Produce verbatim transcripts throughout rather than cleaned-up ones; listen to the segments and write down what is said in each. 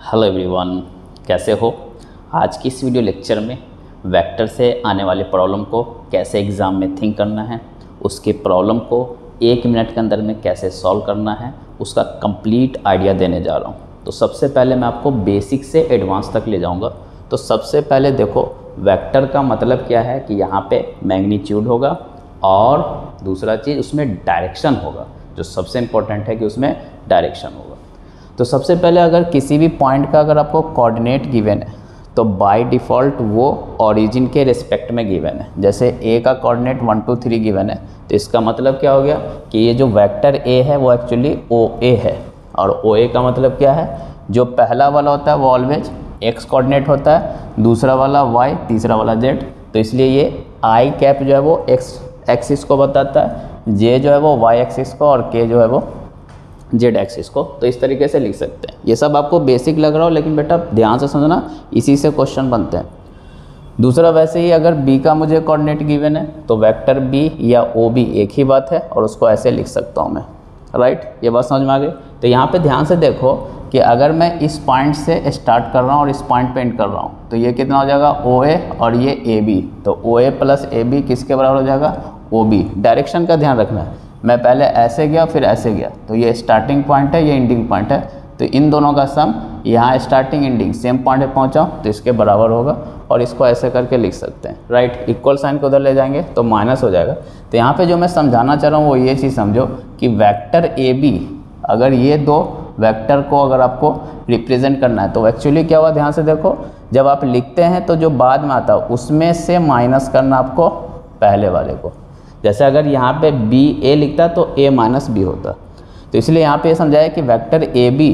Hello everyone, कैसे हो। आज की इस वीडियो लेक्चर में वेक्टर से आने वाले प्रॉब्लम को कैसे एग्ज़ाम में थिंक करना है, उसके प्रॉब्लम को एक मिनट के अंदर में कैसे सॉल्व करना है, उसका कंप्लीट आइडिया देने जा रहा हूँ। तो सबसे पहले मैं आपको बेसिक से एडवांस तक ले जाऊँगा। तो सबसे पहले देखो, वेक्टर का मतलब क्या है कि यहाँ पे मैग्नीट्यूड होगा और दूसरा चीज़ उसमें डायरेक्शन होगा। जो सबसे इम्पोर्टेंट है कि उसमें डायरेक्शन होगा। तो सबसे पहले अगर किसी भी पॉइंट का अगर आपको कोऑर्डिनेट गिवन है तो बाय डिफ़ॉल्ट वो ओरिजिन के रिस्पेक्ट में गिवन है। जैसे ए का coordinate one two three given है, तो इसका मतलब क्या हो गया कि ये जो वेक्टर ए है वो एक्चुअली ओ ए है। और ओ ए का मतलब क्या है, जो पहला वाला होता है वो ऑलवेज एक्स कोऑर्डिनेट होता है, दूसरा वाला वाई, तीसरा वाला जेड। तो इसलिए ये आई कैप जो है वो एक्स एक्सिस को बताता है, जे जो है वो वाई एक्सिस को और के जो है वो जेड एक्सिस को। तो इस तरीके से लिख सकते हैं। ये सब आपको बेसिक लग रहा हो, लेकिन बेटा ध्यान से समझना, इसी से क्वेश्चन बनते हैं। दूसरा, वैसे ही अगर बी का मुझे कोऑर्डिनेट गिवन है तो वेक्टर बी या ओ बी एक ही बात है और उसको ऐसे लिख सकता हूँ मैं, राइट। ये बात समझ में आ गई। तो यहाँ पे ध्यान से देखो कि अगर मैं इस पॉइंट से स्टार्ट कर रहा हूँ और इस पॉइंट पे एंड कर रहा हूँ तो ये कितना हो जाएगा, ओ ए और ये ए बी। तो ओ ए प्लस ए बी किसके बराबर हो जाएगा, ओ बी। डायरेक्शन का ध्यान रखना है, मैं पहले ऐसे गया फिर ऐसे गया, तो ये स्टार्टिंग पॉइंट है, ये एंडिंग पॉइंट है। तो इन दोनों का सम यहाँ स्टार्टिंग एंडिंग सेम पॉइंट पे पहुँचा तो इसके बराबर होगा और इसको ऐसे करके लिख सकते हैं, राइट। इक्वल साइन को उधर ले जाएंगे तो माइनस हो जाएगा। तो यहाँ पे जो मैं समझाना चाह रहा हूँ वो ये चीज़ समझो कि वेक्टर ए बी, अगर ये दो वेक्टर को अगर आपको रिप्रेजेंट करना है तो एक्चुअली क्या हुआ, ध्यान से देखो, जब आप लिखते हैं तो जो बाद में आता है उसमें से माइनस करना आपको पहले वाले को। जैसे अगर यहाँ पे बी ए लिखता तो ए माइनस बी होता। तो इसलिए यहाँ पे समझाया कि vector A B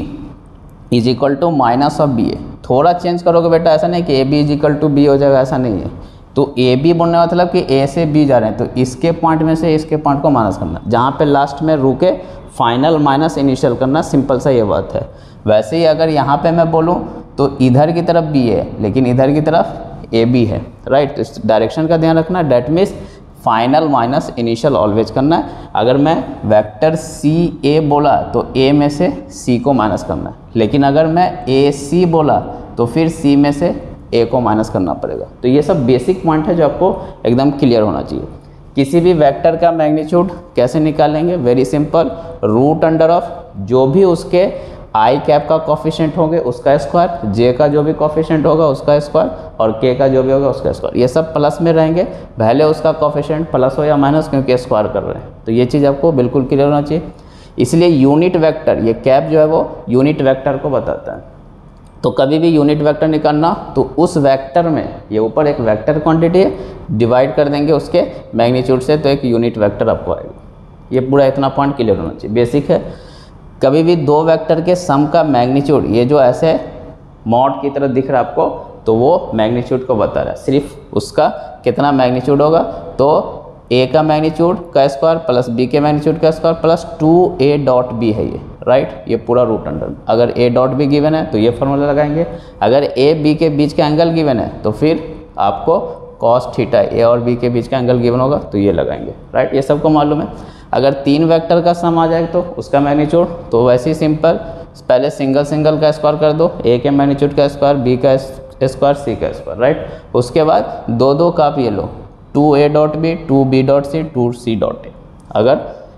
is equal to minus of B A. थोड़ा चेंज करोगे बेटा, ऐसा नहीं कि A B is equal to B हो जाएगा, ऐसा नहीं है। तो ए बी बोलने का मतलब कि ए से बी जा रहे हैं तो इसके पॉइंट में से इसके पॉइंट को माइनस करना, जहाँ पे लास्ट में रुके फाइनल माइनस इनिशियल करना, सिंपल सा ये बात है। वैसे ही अगर यहाँ पे मैं बोलूँ तो इधर की तरफ बी है लेकिन इधर की तरफ ए बी है, राइट। तो इस डायरेक्शन का ध्यान रखना, that means final minus initial always करना है। अगर मैं वेक्टर सी ए बोला तो ए में से सी को माइनस करना है, लेकिन अगर मैं ए सी बोला तो फिर सी में से ए को माइनस करना पड़ेगा। तो ये सब बेसिक पॉइंट है जो आपको एकदम क्लियर होना चाहिए। किसी भी वेक्टर का मैग्नीट्यूड कैसे निकालेंगे, very simple, root under of जो भी उसके आई कैप का कोफिशिएंट होंगे उसका स्क्वायर, जे का जो भी कोफिशिएंट होगा उसका स्क्वायर और के का जो भी होगा उसका स्क्वायर। ये सब प्लस में रहेंगे, भले उसका कोफिशिएंट प्लस हो या माइनस, क्योंकि स्क्वायर कर रहे हैं। तो ये चीज़ आपको बिल्कुल क्लियर होना चाहिए। इसलिए यूनिट वेक्टर, ये कैप जो है वो यूनिट वेक्टर को बताता है। तो कभी भी यूनिट वेक्टर निकालना तो उस वेक्टर में, ये ऊपर एक वेक्टर क्वांटिटी है, डिवाइड कर देंगे उसके मैग्नीट्यूड से तो एक यूनिट वेक्टर आपको आएगा। ये पूरा इतना पॉइंट क्लियर होना चाहिए, बेसिक है। कभी भी दो वेक्टर के सम का मैग्नीट्यूड, ये जो ऐसे मॉड की तरह दिख रहा है आपको, तो वो मैग्नीट्यूड को बता रहा है, सिर्फ उसका कितना मैग्नीट्यूड होगा। तो ए का मैग्नीट्यूड का स्क्वायर प्लस बी के मैग्नीट्यूड का square plus two A dot B है ये, राइट। ये पूरा रूट अंडर, अगर ए डॉट बी गिवन है तो ये फॉर्मूला लगाएंगे। अगर ए बी के बीच का एंगल गिवन है तो फिर आपको कॉस थीटा, ए और बी के बीच का एंगल गिवन होगा तो ये लगाएंगे, राइट। ये सबको मालूम है। अगर तीन वेक्टर का सम आ जाए तो उसका मैग्नीट्यूड, तो वैसे ही सिंपल, पहले सिंगल सिंगल का स्क्वायर कर दो, ए के मैग्नीट्यूड का स्क्वायर, बी का स्क्वायर, सी का स्क्वायर, राइट। उसके बाद दो दो का आप ये लो, two A dot B, two B dot C, two C dot A. अगर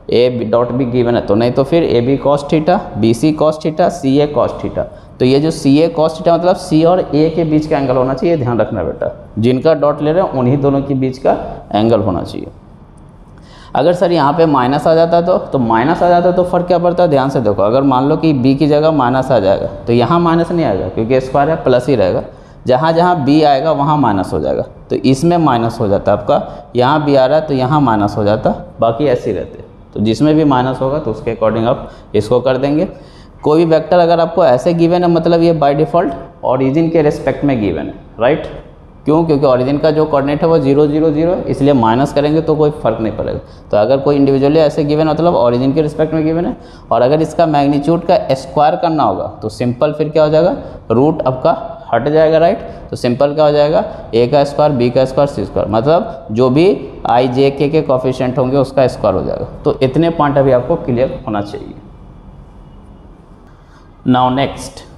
ए डॉट बी गिवन है तो, नहीं तो फिर A B cos theta, B C cos theta, C A cos theta. तो ये जो सी ए कॉस थीटा मतलब सी और ए के बीच का एंगल होना चाहिए, ध्यान रखना बेटा। जिनका डॉट ले रहे हैं उन्हीं दोनों के बीच का एंगल होना चाहिए। अगर सर यहाँ पे माइनस आ जाता तो तो माइनस आ जाता तो फर्क क्या पड़ता है, ध्यान से देखो। अगर मान लो कि बी की जगह माइनस आ जाएगा तो यहाँ माइनस नहीं आएगा क्योंकि स्क्वायर है, प्लस ही रहेगा। जहाँ जहाँ बी आएगा वहाँ माइनस हो जाएगा, तो इसमें माइनस हो जाता है आपका। यहाँ बी आ रहा है तो यहाँ माइनस हो जाता, बाकी ऐसे ही रहते। तो जिसमें भी माइनस होगा तो उसके अकॉर्डिंग आप इसको कर देंगे। कोई भी वेक्टर अगर आपको ऐसे गिवन है मतलब ये बाय डिफ़ॉल्ट ओरिजिन के रिस्पेक्ट में गिवन है, राइट। क्यों, क्योंकि ओरिजिन का जो कोऑर्डिनेट है वो जीरो जीरो जीरो है, इसलिए माइनस करेंगे तो कोई फर्क नहीं पड़ेगा। तो अगर कोई इंडिविजुअली ऐसे गिवन मतलब ओरिजिन के रिस्पेक्ट में गिवन है और अगर इसका मैग्नीट्यूड का स्क्वायर करना होगा तो सिंपल फिर क्या हो जाएगा, रूट आपका हट जाएगा, राइट। तो सिंपल क्या हो जाएगा, ए का स्क्वायर, बी का स्क्वायर, सी स्क्वायर, मतलब जो भी आई जे के के कोफिशिएंट होंगे उसका स्क्वायर हो जाएगा। तो इतने पॉइंट अभी आपको क्लियर होना चाहिए। नाउ नेक्स्ट,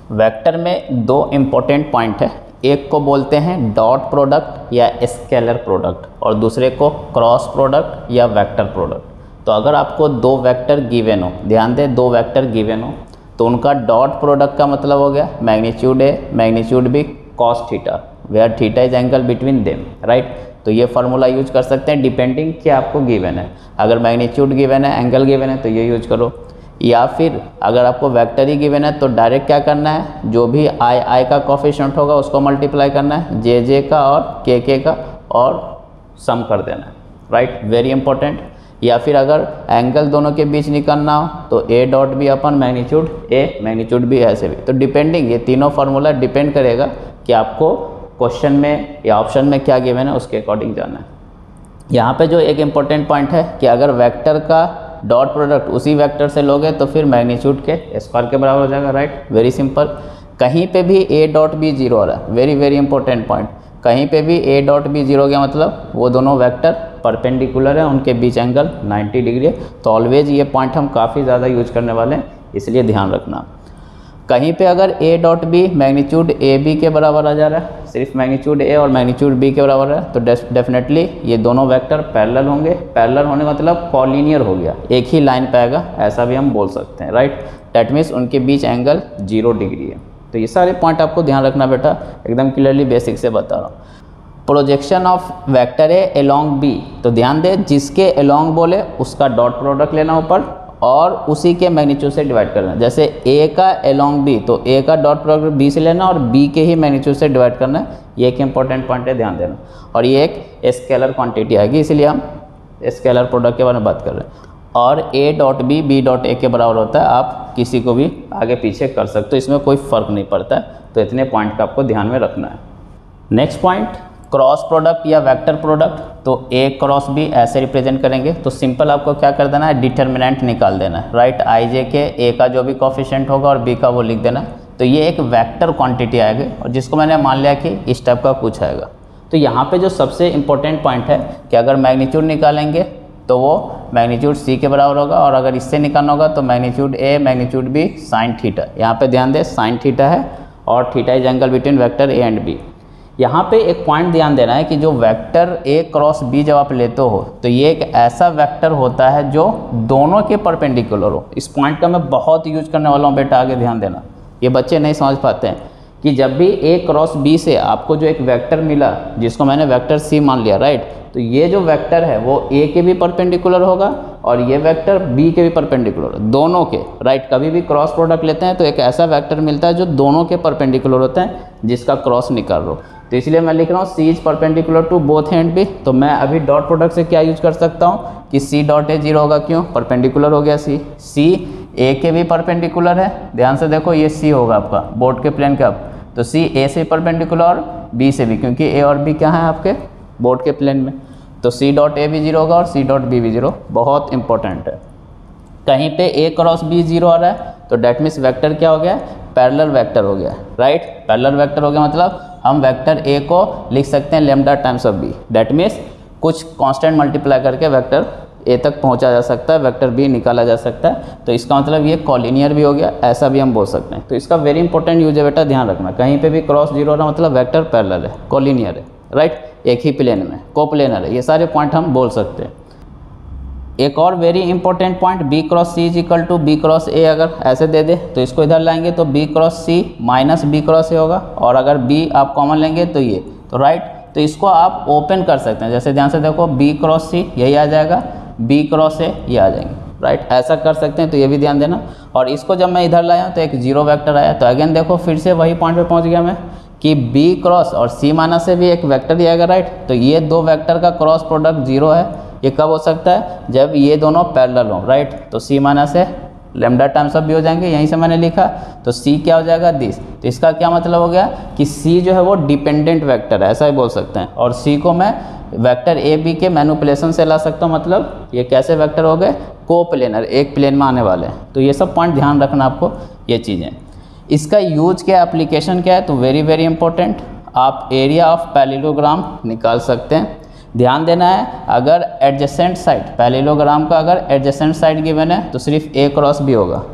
वेक्टर में दो इम्पोर्टेंट पॉइंट है, एक को बोलते हैं डॉट प्रोडक्ट या स्केलर प्रोडक्ट और दूसरे को क्रॉस प्रोडक्ट या वेक्टर प्रोडक्ट। तो अगर आपको दो वेक्टर गिवन हो, ध्यान दें दो वेक्टर गिवन हो, तो उनका डॉट प्रोडक्ट का मतलब हो गया magnitude A magnitude B cos theta, where theta is angle between them, right. तो ये फार्मूला यूज कर सकते हैं डिपेंडिंग कि आपको गिवन है, अगर मैग्नीट्यूड गिवन है एंगल गिवन है तो ये यूज करो, या फिर अगर आपको वेक्टर ही गिवन है तो डायरेक्ट क्या करना है, जो भी आई आई का कोफिशिएंट होगा उसको मल्टीप्लाई करना है जे जे का और के के का और सम कर देना है, राइट, वेरी इंपॉर्टेंट। या फिर अगर एंगल दोनों के बीच निकालना हो तो ए डॉट बी अपन मैग्नीट्यूड ए मैग्नीट्यूड बी ऐसे भी। तो डिपेंडिंग ये तीनों फार्मूला डिपेंड करेगा कि आपको क्वेश्चन में या ऑप्शन में क्या गिवन है उसके अकॉर्डिंग जाना है। यहाँ पे जो एक इम्पॉर्टेंट पॉइंट है कि अगर वेक्टर का डॉट प्रोडक्ट उसी वेक्टर से लोगे तो फिर मैग्नीट्यूड के स्क्वायर के बराबर हो जाएगा, राइट, वेरी सिंपल। कहीं पे भी ए डॉट बी जीरो आ रहा है, वेरी वेरी इंपॉर्टेंट पॉइंट, कहीं पे भी ए डॉट बी जीरो गया मतलब वो दोनों वेक्टर परपेंडिकुलर है, उनके बीच एंगल नाइन्टी डिग्री है। तो ऑलवेज ये पॉइंट हम काफ़ी ज़्यादा यूज करने वाले हैं, इसलिए ध्यान रखना। कहीं पे अगर A dot B magnitude A B के बराबर आ जा रहा है, सिर्फ मैग्नीट्यूड ए और मैग्नीट्यूड बी के बराबर है, तो डेफिनेटली ये दोनों वेक्टर पैरेलल होंगे। पैरेलल होने का मतलब कॉलिनियर हो गया, एक ही लाइन पे आएगा, ऐसा भी हम बोल सकते हैं, राइट। दैट मीन्स उनके बीच एंगल जीरो डिग्री है। तो ये सारे पॉइंट आपको ध्यान रखना बेटा, एकदम क्लियरली बेसिक से बता रहा हूँ। Projection of vector A along B, तो ध्यान दे जिसके अलोंग बोले उसका डॉट प्रोडक्ट लेना ऊपर और उसी के मैग्नीट्यूड से डिवाइड करना। जैसे ए का अलोंग बी, तो ए का डॉट प्रोडक्ट बी से लेना और बी के ही मैग्नीट्यूड से डिवाइड करना है। ये एक इंपॉर्टेंट पॉइंट है, ध्यान देना। और ये एक स्केलर क्वांटिटी आएगी, इसलिए हम स्केलर प्रोडक्ट के बारे में बात कर रहे हैं। और A dot B B dot A के बराबर होता है, आप किसी को भी आगे पीछे कर सकते हो, इसमें कोई फ़र्क नहीं पड़ता है। तो इतने पॉइंट का आपको ध्यान में रखना है। नेक्स्ट पॉइंट क्रॉस प्रोडक्ट या वेक्टर प्रोडक्ट, तो ए क्रॉस बी ऐसे रिप्रेजेंट करेंगे। तो सिंपल आपको क्या कर देना है, डिटर्मिनेंट निकाल देना है, राइट। आई जे के ए का जो भी कोफिशिएंट होगा और बी का वो लिख देना। तो ये एक वेक्टर क्वांटिटी आएगी और जिसको मैंने मान लिया कि इस टाइप का कुछ आएगा। तो यहाँ पे जो सबसे इंपॉर्टेंट पॉइंट है कि अगर मैग्नीट्यूड निकालेंगे तो वो मैग्नीट्यूड सी के बराबर होगा, और अगर इससे निकालना होगा तो magnitude A magnitude B sine theta. यहाँ पे ध्यान दें साइन थीटा है और theta is angle between vector A and B. यहाँ पे एक पॉइंट ध्यान देना है कि जो वेक्टर ए क्रॉस बी जब आप लेते हो तो ये एक ऐसा वेक्टर होता है जो दोनों के परपेंडिकुलर हो। इस पॉइंट का मैं बहुत यूज करने वाला हूँ बेटा, आगे ध्यान देना, ये बच्चे नहीं समझ पाते हैं कि जब भी ए क्रॉस बी से आपको जो एक वेक्टर मिला जिसको मैंने वेक्टर सी मान लिया, राइट, तो ये जो वेक्टर है वो ए के भी परपेंडिकुलर होगा और ये वेक्टर बी के भी परपेंडिकुलर, दोनों के, राइट। कभी भी क्रॉस प्रोडक्ट लेते हैं तो एक ऐसा वेक्टर मिलता है जो दोनों के परपेंडिकुलर होता है जिसका क्रॉस निकाल लो। तो इसलिए मैं लिख रहा हूँ C is perpendicular to both and B. तो मैं अभी डॉट प्रोडक्ट से क्या यूज कर सकता हूँ कि सी डॉट ए जीरो होगा, क्यों, परपेंडिकुलर हो गया सी। सी ए के भी परपेंडिकुलर है, ध्यान से देखो ये सी होगा आपका बोर्ड के प्लेन का, तो सी ए से परपेंडिकुलर और बी से भी, क्योंकि ए और बी क्या है आपके बोर्ड के प्लेन में। तो सी डॉट ए भी जीरो होगा और सी डॉट बी भी जीरो, बहुत इंपॉर्टेंट है। कहीं पे ए क्रॉस बी जीरो आ रहा है तो डेट मीन्स वेक्टर क्या हो गया, पैरेलल वेक्टर हो गया, राइट। पैरेलल वेक्टर हो गया मतलब हम वेक्टर ए को लिख सकते हैं lambda times of B. That means कुछ कांस्टेंट मल्टीप्लाई करके वेक्टर ए तक पहुंचा जा सकता है, वेक्टर बी निकाला जा सकता है। तो इसका मतलब ये कॉलिनियर भी हो गया, ऐसा भी हम बोल सकते हैं। तो इसका वेरी इंपॉर्टेंट यूज है बेटा, ध्यान रखना। कहीं पे भी क्रॉस जीरो हो रहा मतलब वेक्टर पैरेलल है, कॉलिनियर है, राइट, एक ही प्लेन में, कोप्लेनर है। ये सारे पॉइंट हम बोल सकते हैं। एक और very important point, B cross C is equal to B cross A, अगर ऐसे दे दे तो इसको इधर लाएंगे तो B cross C minus B cross A होगा, और अगर बी आप कॉमन लेंगे तो ये, तो राइट। तो इसको आप ओपन कर सकते हैं, जैसे ध्यान से देखो बी क्रॉस सी यही आ जाएगा, बी क्रॉस ए ये आ जाएंगे, राइट, ऐसा कर सकते हैं। तो ये भी ध्यान देना। और इसको जब मैं इधर लाया तो एक जीरो वेक्टर आया, तो अगेन देखो फिर से वही पॉइंट पे पहुंच गया मैं कि बी क्रॉस और सी माइनस से भी एक वेक्टर ही आएगा, राइट। तो ये दो वेक्टर का क्रॉस प्रोडक्ट जीरो है। ये कब हो सकता है, जब ये दोनों पैरेलल हो, राइट। तो सी माइनस है लेमडा टाइम्स ऑफ बी हो जाएंगे, यहीं से मैंने लिखा। तो सी क्या हो जाएगा, दिस। तो इसका क्या मतलब हो गया कि सी जो है वो डिपेंडेंट वेक्टर है, ऐसा ही बोल सकते हैं। और सी को मैं वेक्टर ए बी के मैनिपुलेशन से ला सकता हूँ, मतलब ये कैसे वेक्टर हो गए, कोप्लेनर, एक प्लेन में आने वाले हैं। तो ये सब पॉइंट ध्यान रखना आपको, ये चीज़ें। इसका यूज क्या, एप्लीकेशन क्या है, तो वेरी वेरी इंपॉर्टेंट, आप एरिया ऑफ पैरेललोग्राम निकाल सकते हैं। ध्यान देना है, अगर एडजेसेंट साइड पैरेललोग्राम का अगर एडजेसेंट साइड गिवन है तो सिर्फ ए क्रॉस बी होगा,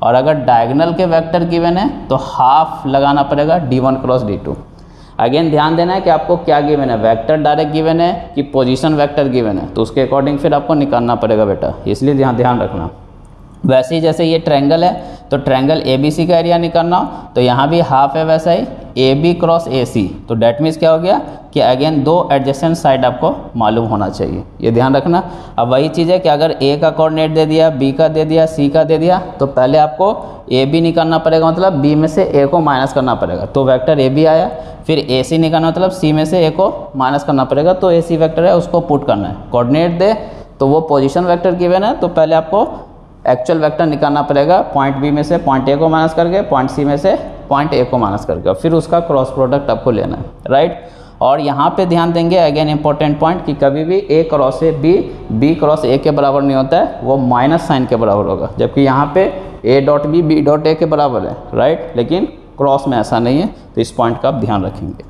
और अगर डायगोनल के वेक्टर गिवन है तो हाफ लगाना पड़ेगा D one cross D two. Again ध्यान देना है कि आपको क्या गिवन है, वेक्टर डायरेक्ट गिवन है कि पोजीशन वेक्टर गिवन है, तो उसके अकॉर्डिंग फिर आपको निकालना पड़ेगा बेटा, इसलिए ध्यान ध्यान रखना। वैसे ही जैसे ये ट्रायंगल है तो ट्रायंगल ए बी सी का एरिया निकालना हो तो यहाँ भी हाफ है, वैसा ही ए बी क्रॉस ए सी, तो डैट मीन्स क्या हो गया कि अगेन दो एडजेसेंट साइड आपको मालूम होना चाहिए, ये ध्यान रखना। अब वही चीज़ है कि अगर ए का कोऑर्डिनेट दे दिया, बी का दे दिया, सी का दे दिया, तो पहले आपको ए बी निकालना पड़ेगा, मतलब बी में से ए को माइनस करना पड़ेगा, तो वेक्टर ए बी आया। फिर ए सी निकालना मतलब सी में से ए को माइनस करना पड़ेगा, तो ए सी वेक्टर है उसको पुट करना है। कोऑर्डिनेट दे तो वो पोजीशन वेक्टर गिवन है, तो पहले आपको एक्चुअल वेक्टर निकालना पड़ेगा, पॉइंट बी में से पॉइंट ए को माइनस करके, पॉइंट सी में से पॉइंट ए को माइनस करके, फिर उसका क्रॉस प्रोडक्ट आपको लेना है, राइट। और यहाँ पे ध्यान देंगे अगेन इंपॉर्टेंट पॉइंट कि कभी भी A cross A B, B cross A के बराबर नहीं होता है, वो माइनस साइन के बराबर होगा, जबकि यहाँ पे A dot B B dot A के बराबर है, राइट, लेकिन क्रॉस में ऐसा नहीं है, तो इस पॉइंट का आप ध्यान रखेंगे।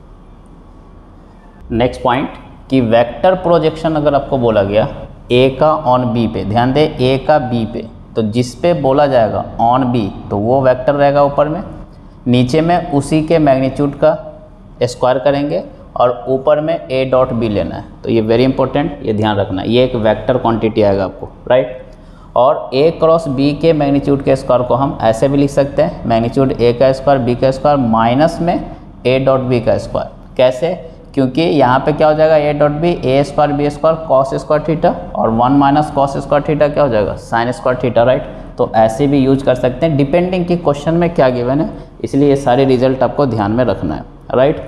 नेक्स्ट पॉइंट कि वेक्टर प्रोजेक्शन अगर आपको बोला गया ए का ऑन बी पे, ध्यान दे ए का बी पे, तो जिस पे बोला जाएगा ऑन बी तो वो वेक्टर रहेगा ऊपर में, नीचे में उसी के मैग्नीट्यूड का स्क्वायर करेंगे और ऊपर में ए डॉट बी लेना है, तो ये वेरी इंपॉर्टेंट, ये ध्यान रखना, ये एक वेक्टर क्वांटिटी आएगा आपको, राइट। और ए क्रॉस बी के मैग्नीट्यूड के स्क्वायर को हम ऐसे भी लिख सकते हैं, मैग्नीट्यूड ए का स्क्वायर बी का स्क्वायर माइनस में ए डॉट बी का स्क्वायर। कैसे? क्योंकि यहाँ पे क्या हो जाएगा A dot B A square B square cos square theta और one minus cos square theta क्या हो जाएगा साइन स्क्वायर थीटा, राइट। तो ऐसे भी यूज कर सकते हैं डिपेंडिंग कि क्वेश्चन में क्या गिवन है, इसलिए ये सारे रिजल्ट आपको ध्यान में रखना है, राइट।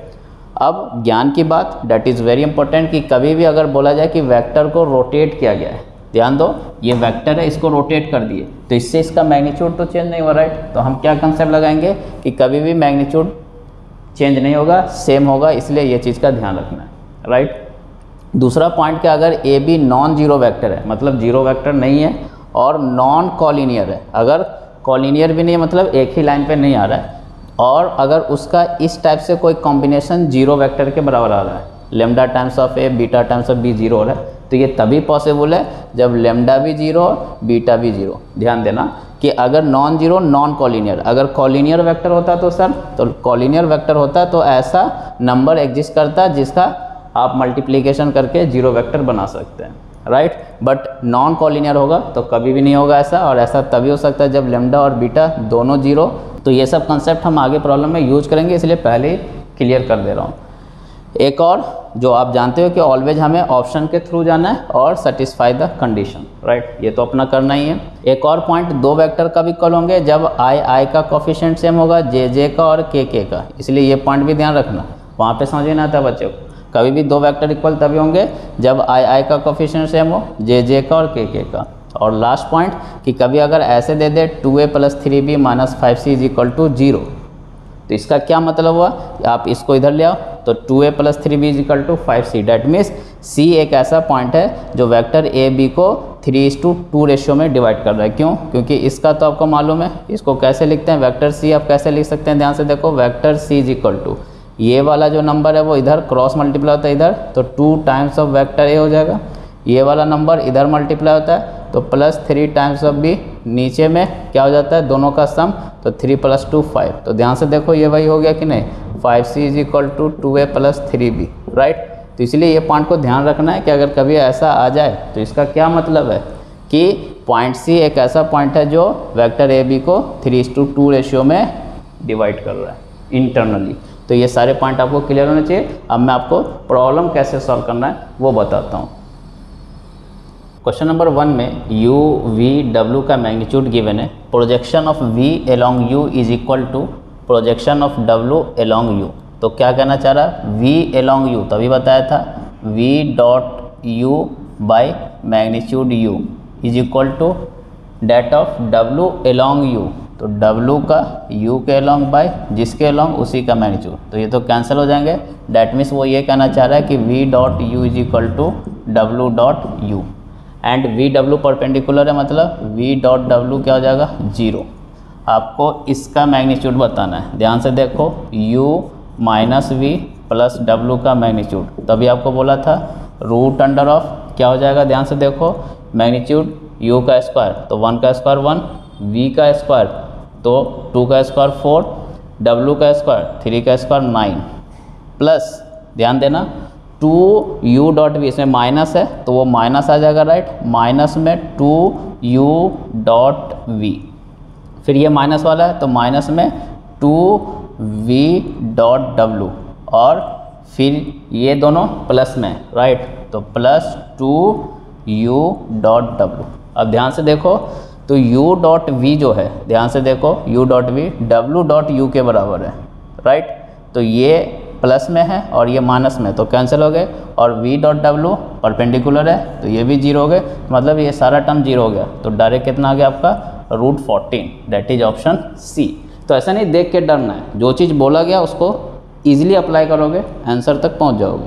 अब ज्ञान की बात, डेट इज़ वेरी इंपॉर्टेंट कि कभी भी अगर बोला जाए कि वेक्टर को रोटेट किया गया है, ध्यान दो ये वेक्टर है इसको रोटेट कर दिए तो इससे इसका मैग्नीट्यूड तो चेंज नहीं हुआ, राइट। तो हम क्या कंसेप्ट लगाएंगे कि कभी भी मैग्नीट्यूड चेंज नहीं होगा, सेम होगा, इसलिए ये चीज़ का ध्यान रखना है, राइट। दूसरा पॉइंट कि अगर A B non zero vector है, मतलब जीरो वेक्टर नहीं है और नॉन कॉलिनियर है, अगर कॉलिनियर भी नहीं है मतलब एक ही लाइन पे नहीं आ रहा है, और अगर उसका इस टाइप से कोई कॉम्बिनेशन जीरो वेक्टर के बराबर आ रहा है, lambda times of A beta times of B zero हो रहा है, तो ये तभी पॉसिबल है जब लेमडा भी जीरो बीटा भी जीरो। ध्यान देना कि अगर नॉन जीरो नॉन कॉलिनियर, अगर कॉलिनियर वेक्टर होता तो सर तो कॉलिनियर वेक्टर होता तो ऐसा नंबर एग्जिस्ट करता जिसका आप मल्टीप्लिकेशन करके जीरो वेक्टर बना सकते हैं, राइट। बट नॉन कॉलिनियर होगा तो कभी भी नहीं होगा ऐसा, और ऐसा तभी हो सकता है जब लेमडा और बीटा दोनों जीरो। तो ये सब कंसेप्ट हम आगे प्रॉब्लम में यूज करेंगे, इसलिए पहले ही क्लियर कर दे रहा हूँ। एक और जो आप जानते हो कि ऑलवेज हमें ऑप्शन के थ्रू जाना है और सेटिस्फाई द कंडीशन, राइट, ये तो अपना करना ही है। एक और पॉइंट, दो वेक्टर कब इक्वल होंगे जब आई आई का कोफिशिएंट सेम होगा जे जे का और के के का, इसलिए ये पॉइंट भी ध्यान रखना, वहाँ पे समझ ना आता बच्चों को। कभी भी दो वेक्टर इक्वल तभी होंगे जब आई आई का कोफिशिएंट सेम हो, जे जे का और के के का। और लास्ट पॉइंट कि कभी अगर ऐसे दे दे two A plus three B minus five C is equal to zero, तो इसका क्या मतलब हुआ, आप इसको इधर ले आओ तो two A plus three B is equal to five C, that means C एक ऐसा पॉइंट है जो वेक्टर ए बी को three is to two ratio में डिवाइड कर रहा है। क्यों? क्योंकि इसका तो आपको मालूम है, इसको कैसे लिखते हैं, वेक्टर सी आप कैसे लिख सकते हैं, ध्यान से देखो, vector C is equal to ये वाला जो नंबर है वो इधर क्रॉस मल्टीप्लाई होता है इधर, तो two times of vector A हो जाएगा, ये वाला नंबर इधर मल्टीप्लाई होता है तो plus three times of B, नीचे में क्या हो जाता है दोनों का सम, तो थ्री प्लस टू फाइव। तो ध्यान से देखो ये वही हो गया कि नहीं, five C is equal to two A plus three B, right. तो इसलिए ये पॉइंट को ध्यान रखना है कि अगर कभी ऐसा आ जाए तो इसका क्या मतलब है कि पॉइंट सी एक ऐसा पॉइंट है जो वेक्टर ए बी को three is to two ratio में डिवाइड कर रहा है इंटरनली। तो ये सारे पॉइंट आपको क्लियर होने चाहिए। अब मैं आपको प्रॉब्लम कैसे सॉल्व करना है वो बताता हूँ। क्वेश्चन नंबर वन में यू वी डब्ल्यू का मैग्नीट्यूड गिवन है, projection of V along U is equal to projection of W along U. तो क्या कहना चाह रहा है, वी एलोंग यू तभी बताया था, V dot U by magnitude U is equal to that of W along U, तो डब्ल्यू का u के एलोंग बाय जिसके एलोंग उसी का मैग्नीट्यूड, तो ये तो कैंसिल हो जाएंगे। डैट मीन्स वो ये कहना चाह रहा है कि v dot U is equal to W dot U, and V W perpendicular है, मतलब v डॉट डब्ल्यू क्या हो जाएगा जीरो। आपको इसका मैग्नीट्यूड बताना है, ध्यान से देखो, u minus V plus W का मैग्नीट्यूड, तभी आपको बोला था रूट अंडर ऑफ क्या हो जाएगा, ध्यान से देखो, मैग्नीट्यूड u का स्क्वायर तो वन का स्क्वायर वन वी का स्क्वायर तो टू का स्क्वायर फोर, डब्ल्यू का स्क्वायर थ्री का स्क्वायर नाइन, प्लस ध्यान देना टू यू डॉट वी, इसमें माइनस है तो वो माइनस आ जाएगा राइट, माइनस में टू यू डॉट वी, फिर ये माइनस वाला है तो माइनस में टू वी डॉट डब्ल्यू, और फिर ये दोनों प्लस में राइट, तो plus two U dot W. अब ध्यान से देखो तो u डॉट वी जो है, ध्यान से देखो u dot V w dot u के बराबर है राइट, तो ये प्लस में है और ये माइनस में, तो कैंसिल हो गए, और v डॉट w परपेंडिकुलर है तो ये भी जीरो हो गए, मतलब ये सारा टर्म जीरो हो गया, तो डायरेक्ट कितना आ गया आपका root fourteen, that is option C. तो ऐसा नहीं देख के डरना है, जो चीज़ बोला गया उसको ईजिली अप्लाई करोगे आंसर तक पहुंच जाओगे।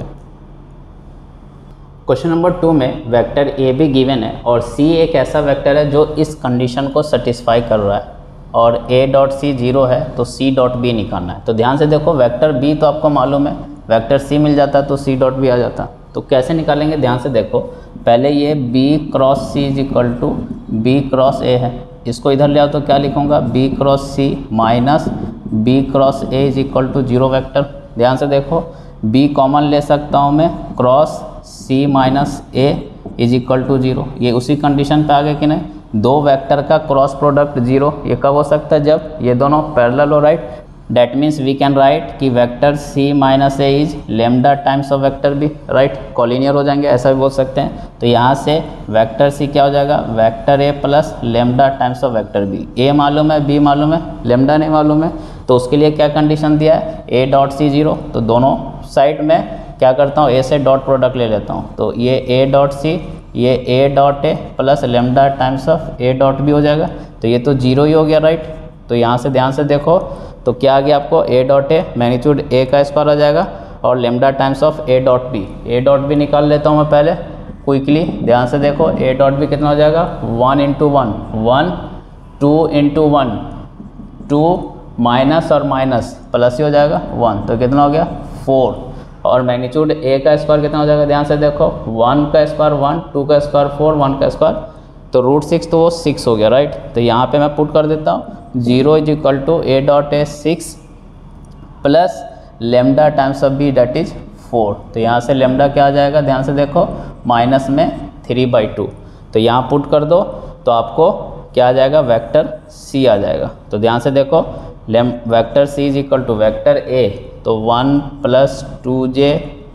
क्वेश्चन नंबर टू में वेक्टर ए भी गिवन है और सी एक ऐसा वेक्टर है जो इस कंडीशन को सेटिस्फाई कर रहा है, और a डॉट सी जीरो है तो c डॉट बी निकालना है। तो ध्यान से देखो वेक्टर b तो आपको मालूम है, वेक्टर c मिल जाता है तो c डॉट बी आ जाता, तो कैसे निकालेंगे ध्यान से देखो। पहले ये b cross c is equal to B cross a है, इसको इधर ले आओ तो क्या लिखूँगा b cross c minus b cross a is equal to zero vector. ध्यान से देखो b कॉमन ले सकता हूँ मैं, cross c minus a is equal to zero, ये उसी कंडीशन पे आ गए कि नहीं, दो वेक्टर का क्रॉस प्रोडक्ट जीरो, ये कब हो सकता है जब ये दोनों पैरेलल हो right, that means we can write कि vector c minus A is lambda times of vector b right, collinear हो जाएंगे ऐसा भी बोल सकते हैं। तो यहाँ से वेक्टर c क्या हो जाएगा, vector a plus lambda times of vector b, a मालूम है b मालूम है, लेमडा नहीं मालूम है, तो उसके लिए क्या कंडीशन दिया है a डॉट सी जीरो, तो दोनों साइड में क्या करता हूँ a से डॉट प्रोडक्ट ले लेता हूँ, तो ये a डॉट सी, ये a dot A plus lambda times of a dot B हो जाएगा, तो ये तो जीरो ही हो गया राइट। तो यहाँ से ध्यान से देखो तो क्या आ गया आपको a dot A magnitude a का स्क्वायर आ जाएगा और lambda times of a dot B, a dot B निकाल लेता हूँ मैं पहले क्विकली। ध्यान से देखो a डॉट बी कितना हो जाएगा, one into one one, two into one two, minus और माइनस प्लस ही हो जाएगा वन, तो कितना हो गया फोर, और मैग्नीट्यूड a का स्क्वायर कितना हो जाएगा, ध्यान से देखो वन का स्क्वायर वन, टू का स्क्वायर फोर, वन का स्क्वायर तो रूट सिक्स, तो वो सिक्स हो गया राइट। तो यहाँ पे मैं पुट कर देता हूँ zero is equal to A dot A six plus lambda times of B that is four, तो यहाँ से लेमडा क्या आ जाएगा, ध्यान से देखो माइनस में थ्री बाई टू, तो यहाँ पुट कर दो तो आपको क्या आ जाएगा, वेक्टर c आ जाएगा। तो ध्यान से देखो लेम vector c is equal to vector a, तो one plus two J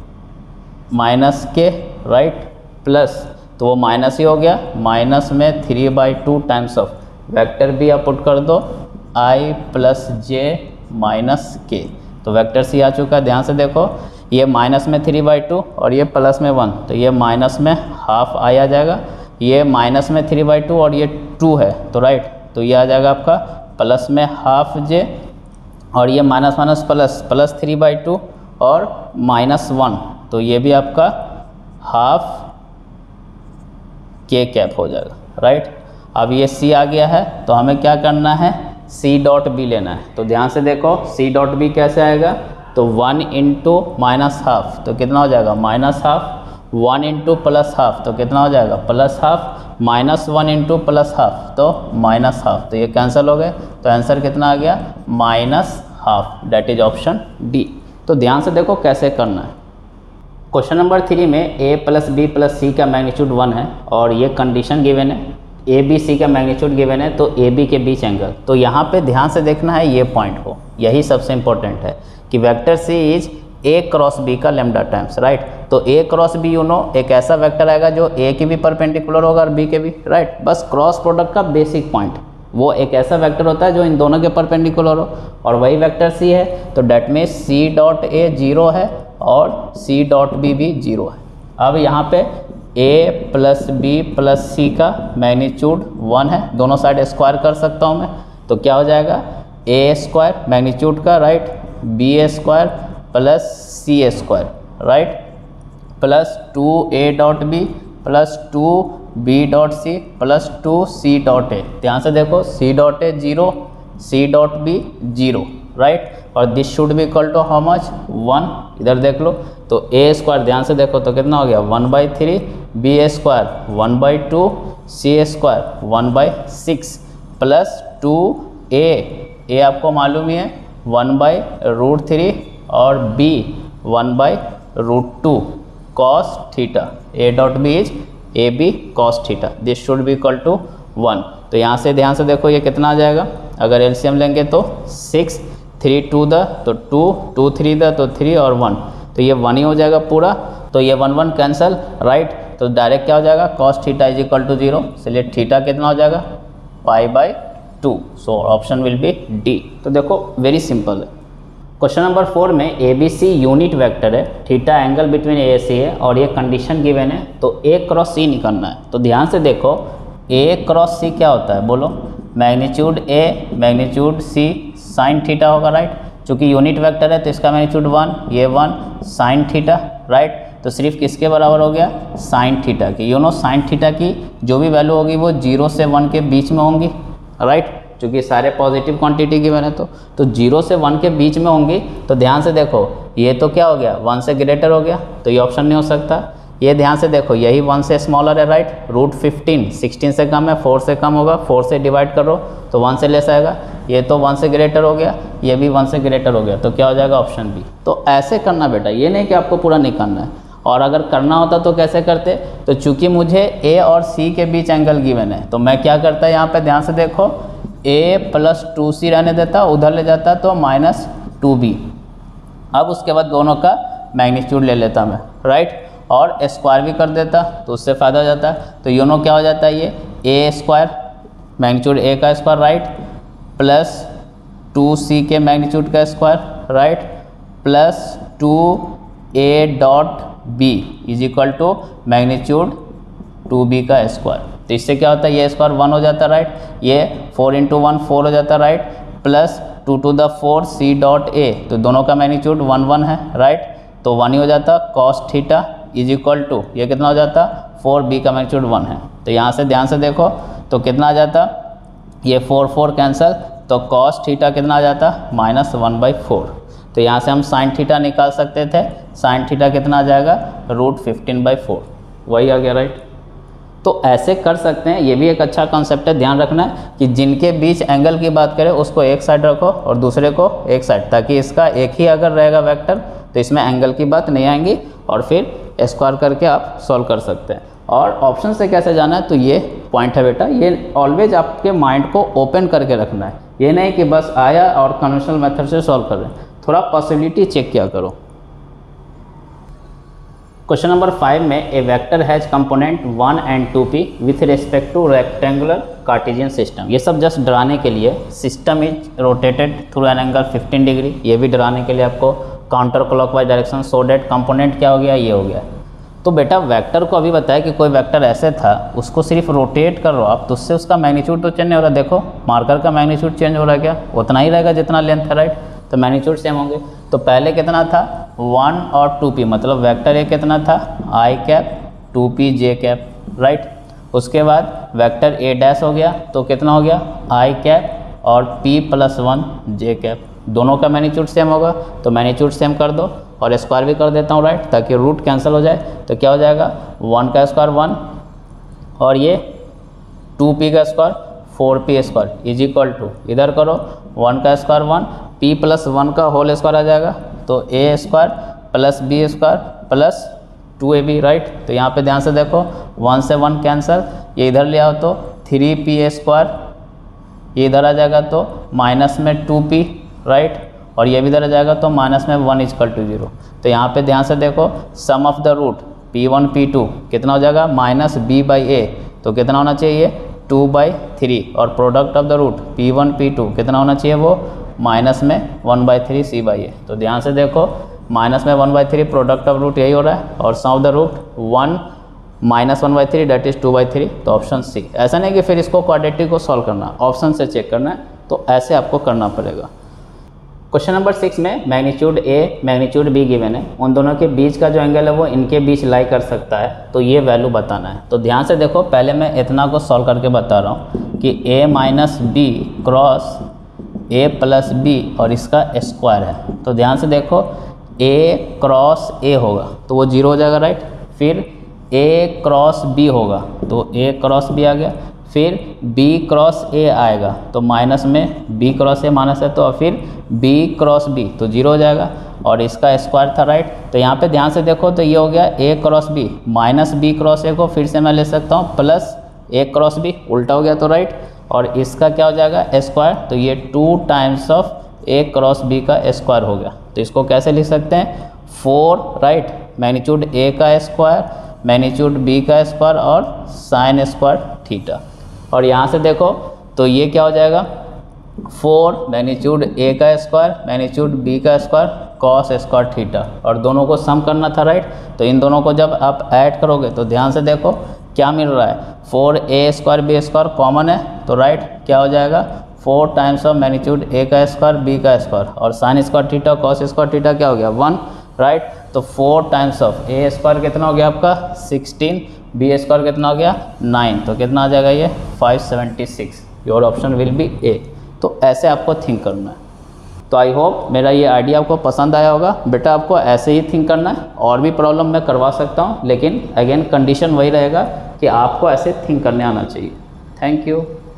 minus K right, plus तो वो माइनस ही हो गया, माइनस में three by two times of vector B आप पुट कर दो i प्लस जे माइनस के, तो वेक्टर सी आ चुका है। ध्यान से देखो ये माइनस में थ्री बाई टू और ये प्लस में वन, तो ये माइनस में हाफ आई आ जाएगा, ये माइनस में थ्री बाई टू और ये टू है तो राइट, तो ये आ जाएगा आपका प्लस में हाफ जे, और ये minus minus plus plus three by two और माइनस वन, तो ये भी आपका हाफ के कैप हो जाएगा राइट। अब ये c आ गया है तो हमें क्या करना है, c डॉट बी लेना है। तो ध्यान से देखो c डॉट बी कैसे आएगा, तो वन इंटू माइनस हाफ तो कितना हो जाएगा minus half, one into plus half तो कितना हो जाएगा plus half, minus one into plus half तो माइनस हाफ, तो ये कैंसिल हो गए, तो आंसर कितना आ गया minus half, that is option D. तो ध्यान से देखो कैसे करना है। क्वेश्चन नंबर थ्री में a plus B plus C का मैग्नीट्यूड वन है और ये कंडीशन गिवन है, ए बी सी का मैग्नीट्यूड गिवन है तो ए बी के बीच एंगल, तो यहाँ पे ध्यान से देखना है ये पॉइंट को, यही सबसे इंपॉर्टेंट है कि vector C is A cross B का लेमडा टाइम्स राइट। तो A cross B you know एक ऐसा वेक्टर आएगा जो ए के भी परपेंडिकुलर होगा और बी के भी राइट, बस क्रॉस प्रोडक्ट का बेसिक पॉइंट वो एक ऐसा वेक्टर होता है जो इन दोनों के परपेंडिकुलर हो, और वही वेक्टर सी है, तो that means C dot A zero है और सी डॉट बी भी जीरो है। अब यहाँ पे a plus B plus C का मैग्नीट्यूड वन है, दोनों साइड स्क्वायर कर सकता हूँ मैं, तो क्या हो जाएगा a स्क्वायर मैग्नीट्यूड का right, B A square plus C A square right, plus two A dot B plus two B dot C plus two C dot A. ध्यान से देखो C dot A zero, C dot B zero right, और this should be equal to how much one, इधर देख लो तो A square ध्यान से देखो तो कितना हो गया one by three, B A square one by two, C A square one by six, plus two A, A आपको मालूम ही है वन बाई रूट थ्री और B one by root two cos theta, A dot B is A B cos theta, this should be equal to one. तो यहाँ से ध्यान से देखो ये कितना आ जाएगा, अगर एलसीएम लेंगे तो सिक्स, थ्री टू द तो टू, टू थ्री द तो थ्री और वन, तो ये वन ही हो जाएगा पूरा, तो ये वन वन कैंसिल राइट। तो डायरेक्ट क्या हो जाएगा, cos theta is equal to zero, इसलिए थीटा कितना हो जाएगा, pi by two, so option will be D. तो देखो वेरी सिंपल है। क्वेश्चन नंबर फोर में A B C unit vector है, theta angle between A C है और ये कंडीशन गिवन है, तो ए क्रॉस सी निकालना है। तो ध्यान से देखो ए क्रॉस सी क्या होता है बोलो, magnitude A magnitude C sine theta होगा राइट, चूँकि यूनिट वेक्टर है तो इसका मैग्नीट्यूड वन, ये वन साइन थीटा राइट, तो सिर्फ किसके बराबर हो गया, साइन थीटा की। यू नो साइन थीटा की जो भी वैल्यू होगी वो जीरो से वन के बीच में होंगी राइट, क्योंकि सारे पॉजिटिव क्वांटिटी गिवन है तो तो जीरो से वन के बीच में होंगी। तो ध्यान से देखो ये तो क्या हो गया, वन से ग्रेटर हो गया, तो ये ऑप्शन नहीं हो सकता। ये ध्यान से देखो यही वन से स्मॉलर है राइट, रूट फिफ्टीन सिक्सटीन से कम है, फोर से कम होगा, फोर से डिवाइड करो तो वन से लेस आएगा, ये तो वन से ग्रेटर हो गया, ये भी वन से ग्रेटर हो गया, तो क्या हो जाएगा ऑप्शन बी। तो ऐसे करना बेटा, ये नहीं कि आपको पूरा नहीं करना है, और अगर करना होता तो कैसे करते, तो चूंकि मुझे ए और सी के बीच एंगल गिवन है तो मैं क्या करता है यहाँ पे ध्यान से देखो, ए प्लस टू सी रहने देता, उधर ले जाता तो माइनस टू बी, अब उसके बाद दोनों का मैग्नीट्यूड ले लेता मैं राइट, और स्क्वायर भी कर देता तो उससे फ़ायदा हो जाता। तो यूनो क्या हो जाता है, ये ए स्क्वायर मैग्नीट्यूड ए का square right, plus two C के मैग्नीट्यूड का square right, plus two A dot B is equal to magnitude two B का स्क्वायर। तो इससे क्या होता है, ये स्क्वायर वन हो जाता है राइट, ये फोर इंटू वन फोर हो जाता है राइट, प्लस टू टू द फोर सी डॉट ए, तो दोनों का मैग्नीट्यूड वन वन है राइट, तो वन ही हो जाता, cos theta is equal to ये कितना हो जाता, फोर बी का मैग्नीट्यूड वन है। तो यहाँ से ध्यान से देखो तो कितना आ जाता, ये फोर फोर कैंसिल, तो कॉस थीटा कितना आ जाता, माइनस वन बाई फोर। तो यहाँ से हम साइन थीटा निकाल सकते थे, साइन थीटा कितना आ जाएगा, रूट फिफ्टीन बाई फोर, वही आ गया राइट। तो ऐसे कर सकते हैं, ये भी एक अच्छा कॉन्सेप्ट है, ध्यान रखना है कि जिनके बीच एंगल की बात करें उसको एक साइड रखो और दूसरे को एक साइड, ताकि इसका एक ही अगर रहेगा वेक्टर तो इसमें एंगल की बात नहीं आएंगी, और फिर स्क्वायर करके आप सॉल्व कर सकते हैं। और ऑप्शन से कैसे जाना है, तो ये पॉइंट है बेटा, ये ऑलवेज आपके माइंड को ओपन करके रखना है, ये नहीं कि बस आया और कन्वेंशनल मेथड से सॉल्व कर रहे हैं, थोड़ा पॉसिबिलिटी चेक किया करो। क्वेश्चन नंबर फाइव में A vector has component one and two P with respect to rectangular Cartesian system. ये सब जस्ट डराने के लिए, system is rotated through an angle fifteen degree, ये भी डराने के लिए आपको counter clockwise direction, so that component क्या हो गया, ये हो गया। तो बेटा वेक्टर को अभी बताया कि कोई वेक्टर ऐसे था, उसको सिर्फ रोटेट कर रहे हो आप तो उससे उसका मैग्नीट्यूड तो चेंज नहीं हो रहा, देखो मार्कर का मैग्नीट्यूड चेंज हो रहा है क्या, उतना ही रहेगा जितना लेंथ है राइट, तो मैग्नीट्यूड सेम होंगे। तो पहले कितना था, वन और टू पी, मतलब वेक्टर ए कितना था, I cap two P J cap right. उसके बाद वेक्टर ए डैश हो गया तो कितना हो गया, आई कैप और P plus one J cap, दोनों का मैग्नीट्यूड सेम होगा, तो मैग्नीट्यूड सेम कर दो और स्क्वायर भी कर देता हूँ राइट, ताकि रूट कैंसिल हो जाए। तो क्या हो जाएगा, वन का स्क्वायर वन और ये टू पी का square four P square is equal to, इधर करो वन का square one, P plus one का होल स्क्वायर आ जाएगा, तो A square plus B square plus two A B right. तो यहाँ पे ध्यान से देखो वन से वन कैंसिल, ये इधर ले आओ तो थ्री पी ए स्क्वायर, ये इधर आ जाएगा तो माइनस में टू पी राइट, और ये भी इधर आ जाएगा तो माइनस में वन इजकल टू जीरो। तो यहाँ पे ध्यान से देखो sum of the root P one P two कितना हो जाएगा, माइनस बी बाई ए, तो कितना होना चाहिए टू बाई थ्री, और product of the root P one P two कितना होना चाहिए, वो माइनस में one by three C by A. तो ध्यान से देखो माइनस में one by three product of root यही हो रहा है, और sum of the root one minus one by three that is two by three, तो ऑप्शन सी। ऐसा नहीं कि फिर इसको क्वाड्रेटिक को सॉल्व करना, ऑप्शन से चेक करना है, तो ऐसे आपको करना पड़ेगा। क्वेश्चन नंबर सिक्स में magnitude A magnitude B given है, उन दोनों के बीच का जो एंगल है वो इनके बीच लाई कर सकता है, तो ये वैल्यू बताना है। तो ध्यान से देखो पहले मैं इतना को सॉल्व करके बता रहा हूँ कि A minus B cross A plus B और इसका स्क्वायर है। तो ध्यान से देखो ए क्रॉस ए होगा तो वो जीरो हो जाएगा राइट, फिर ए क्रॉस बी होगा तो ए क्रॉस बी आ गया, फिर b क्रॉस a आएगा तो माइनस में b क्रॉस a माइनस है तो फिर b क्रॉस b तो जीरो हो जाएगा और इसका स्क्वायर था राइट। तो यहाँ पे ध्यान से देखो तो ये हो गया a cross b minus b cross a को फिर से मैं ले सकता हूँ प्लस a क्रॉस b, उल्टा हो गया तो राइट। और इसका क्या हो जाएगा स्क्वायर, तो ये two times of a cross b का स्क्वायर हो गया। तो इसको कैसे लिख सकते हैं, फोर राइट, मैग्नीट्यूड a का स्क्वायर मैग्नीट्यूड b का स्क्वायर और साइन स्क्वायर थीटा। और यहाँ से देखो तो ये क्या हो जाएगा, फोर मैग्नीट्यूड a का स्क्वायर मैग्नीट्यूड b का स्क्वायर कॉस स्क्वायर थीटा, और दोनों को सम करना था राइट। तो इन दोनों को जब आप ऐड करोगे तो ध्यान से देखो क्या मिल रहा है, four A square B square common है तो राइट क्या हो जाएगा, four times of magnitude a का स्क्वायर b का स्क्वायर और sine square theta cos square theta क्या हो गया, वन राइट। तो four times of a square कितना हो गया आपका सिक्सटीन, b स्क्वायर कितना हो गया नाइन, तो कितना आ जाएगा ये five seventy six. Your option will be A. तो ऐसे आपको थिंक करना है। तो आई होप मेरा ये आइडिया आपको पसंद आया होगा। बेटा आपको ऐसे ही थिंक करना है, और भी प्रॉब्लम मैं करवा सकता हूँ, लेकिन अगेन कंडीशन वही रहेगा कि आपको ऐसे थिंक करने आना चाहिए। Thank you.